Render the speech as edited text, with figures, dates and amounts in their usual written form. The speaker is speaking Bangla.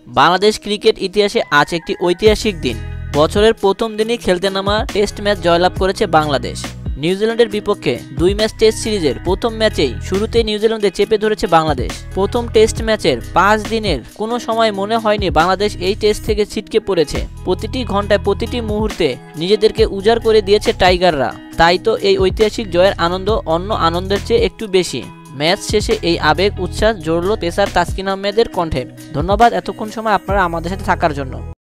বাংলাদেশ ক্রিকেট ইতিহাসে আজ একটি ঐতিহাসিক দিন। বছরের প্রথম দিনই খেলতে নামা টেস্ট ম্যাচ জয়লাভ করেছে বাংলাদেশ। নিউজিল্যান্ডের বিপক্ষে 2 ম্যাচ টেস্ট সিরিজের প্রথম ম্যাচেই শুরুতেই নিউজিল্যান্ডে চেপে ধরেছে বাংলাদেশ। প্রথম টেস্ট ম্যাচের 5 দিনের কোনো সময় মনে হয়নি বাংলাদেশ এই টেস্ট থেকে ছিটকে পড়েছে। প্রতিটি ঘন্টায় প্রতিটি মুহূর্তে নিজেদেরকে উজাড় করে দিয়েছে টাইগাররা। তাই তো এই ঐতিহাসিক জয়ের আনন্দ অন্য আনন্দের চেয়ে একটু বেশি। ম্যাচ শেষে এই আবেগ উচ্ছ্বাস জড়ল পেসার তাসকিন আহমেদের কণ্ঠে। ধন্যবাদ এতক্ষণ সময় আপনারা আমাদের সাথে থাকার জন্য।